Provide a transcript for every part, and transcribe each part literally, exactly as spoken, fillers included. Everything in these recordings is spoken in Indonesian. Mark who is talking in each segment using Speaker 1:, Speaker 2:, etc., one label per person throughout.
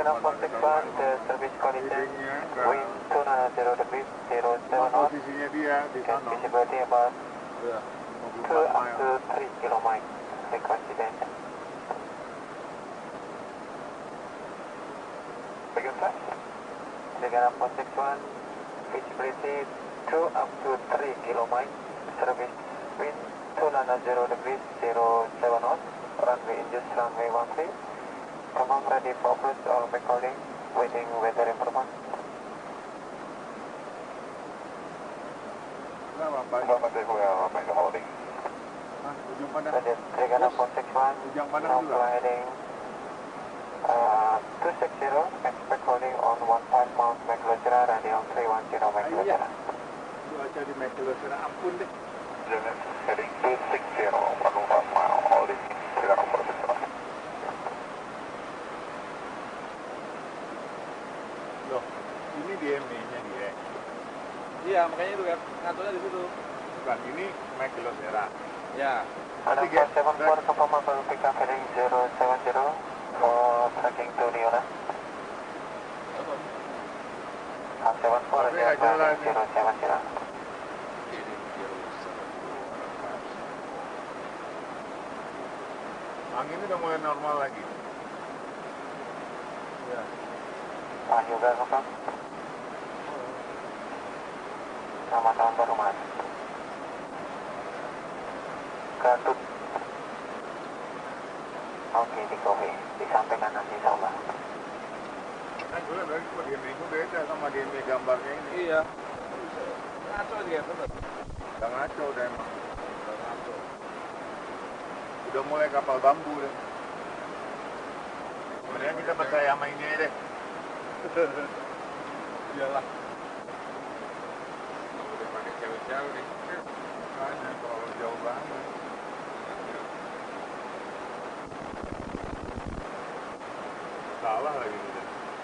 Speaker 1: Dragon four six one, the service condition, wind two nine zero degrees, zero seven knots,
Speaker 2: posisinya dia di
Speaker 1: and
Speaker 2: sana.
Speaker 1: visibility about
Speaker 2: Ya,
Speaker 1: two up to three kilometers. Request attention. Begin flash. Dragon four six one, visibility two up to three kilometers, service wind two nine zero degrees, zero seven knots, runway induced runway one three. Come ready for approach or recording, waiting weather information.
Speaker 2: Kenapa Pak?
Speaker 1: Selamat day, we are making holding.
Speaker 2: Hah, ujung pandang?
Speaker 1: Dragon four six one,
Speaker 2: Ujung pandang
Speaker 1: now
Speaker 2: juga?
Speaker 1: gliding uh, two six zero, expect holding on one five Mount McLaughlin, radial three one zero McLaughlin.
Speaker 2: Cuaca di McLaughlin, ampun deh.
Speaker 1: Unit heading two six zero, one five mile, holding Dragon four six one.
Speaker 2: Loh, ini D M E-nya dia.
Speaker 3: Iya, makanya itu kan ngaturnya di situ.
Speaker 2: Bukan, ini McLaughlin.
Speaker 3: Ya.
Speaker 1: Ada four seven four, confirm pick up heading zero seven zero for tracking to Leona. seven four,
Speaker 2: Tapi nggak jalan nih.
Speaker 1: zero seven zero.
Speaker 2: Angin udah mulai normal lagi. Ya.
Speaker 1: Pak juga confirm. Selamat tahun baru Mas. Gatut. Oke, di kopi. Disampaikan nanti insya Allah.
Speaker 2: Kan gue bilang kok D M E itu beda sama D M E gambarnya ini.
Speaker 3: Iya. Ngaco dia bener.
Speaker 2: Udah ngaco udah emang. Udah ngaco. Udah mulai kapal bambu deh. Sebenarnya kita percaya sama ini aja deh.
Speaker 3: Iyalah.
Speaker 2: Udah pakai jauh-jauh nih. Makanya terlalu jauh banget. Salah lagi udah.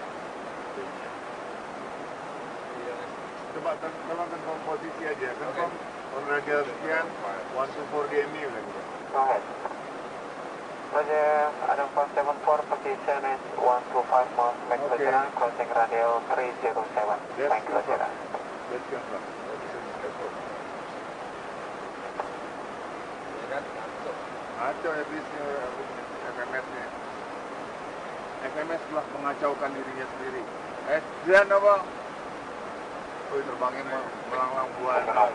Speaker 3: Iya.
Speaker 2: Coba tolong confirm posisi aja. Confirm on radial sekian one two four D M E udah gitu.
Speaker 1: Go ahead. Roger, Adam four seven four, position is one two five Mount McLaughlin, crossing radial three zero seven,
Speaker 2: Yes,
Speaker 1: McLaughlin.
Speaker 2: Let's confirm.
Speaker 3: Ya kan? Ngaco.
Speaker 2: Ngaco ya bisnya F M S-nya. F M S telah mengacaukan dirinya sendiri. Eh, Jian apa? Oh, terbangin mah melanglang buana.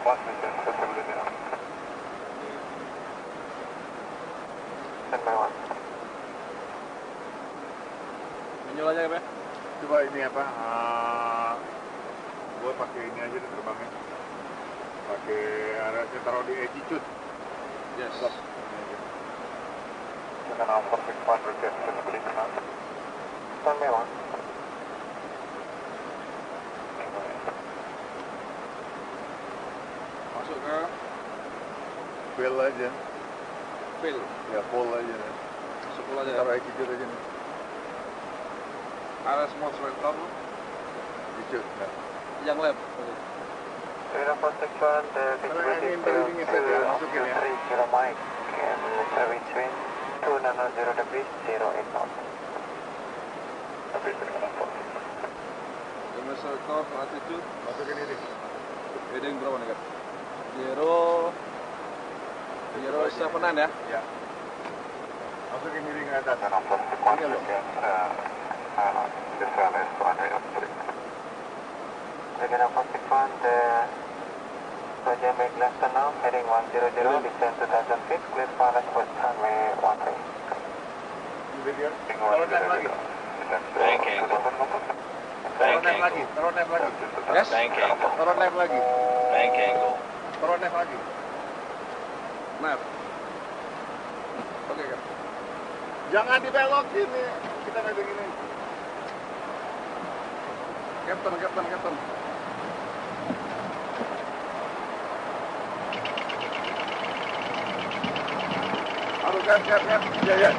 Speaker 3: Menyul aja ya,
Speaker 2: Coba ini apa? Uh, gue pakai ini aja deh terbangin. Pakai arahnya taruh di attitude.
Speaker 3: Yes.
Speaker 2: Stop. Ini aja.
Speaker 1: Dengan nomor six one, request visibility now. Standby one.
Speaker 3: Masuk ke
Speaker 2: Bell aja.
Speaker 3: fill.
Speaker 2: Ya, full aja.
Speaker 3: Masuk full aja.
Speaker 2: Taruh attitude aja nih.
Speaker 3: Area small selector
Speaker 2: Attitude. Ya.
Speaker 3: yang lab.
Speaker 1: Dragon four six one, the visibility
Speaker 2: angin
Speaker 1: is
Speaker 2: berhentinya
Speaker 1: two
Speaker 2: saja,
Speaker 1: up
Speaker 2: masukin
Speaker 1: to
Speaker 2: ya.
Speaker 1: three kilometers, and service wind two nine zero degrees, zero eight knots. Tapi Dragon four six one.
Speaker 3: Small selector altitude
Speaker 2: Masukin ini.
Speaker 3: heading berapa nih, Kak? Zero Zero seven nine ya?
Speaker 2: Ya. Masukin diri ke atas.
Speaker 1: Dragon four six one,
Speaker 2: Ini loh.
Speaker 1: again, uh, uh, this one is runway up three. Dragon four six one, the Roger, make left turn now, heading one zero zero, descend two thousand feet, clear for approach runway one three.
Speaker 2: Video. Taruh nap lagi.
Speaker 1: Bank angle.
Speaker 2: Taruh nap lagi. Taruh nap lagi.
Speaker 3: Yes?
Speaker 1: Bank angle.
Speaker 2: Taruh nap lagi.
Speaker 1: Bank angle.
Speaker 2: Taruh nap lagi.
Speaker 3: Map. Oke, Kak.
Speaker 2: Jangan dibelokin nih. Kita kayak begini.
Speaker 3: Captain, Captain, Captain.
Speaker 2: Aduh, gas, gas, gas. Ya, ya.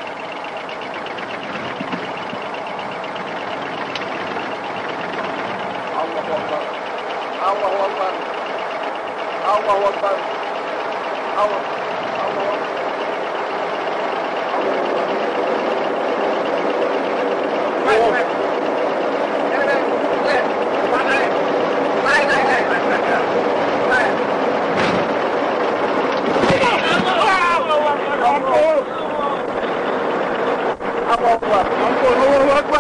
Speaker 2: Allahu Akbar. Allahu Akbar. Allahu Akbar. Allah. Allahu Akbar.
Speaker 3: Apa buat?
Speaker 2: Ampun, Allahu Akbar.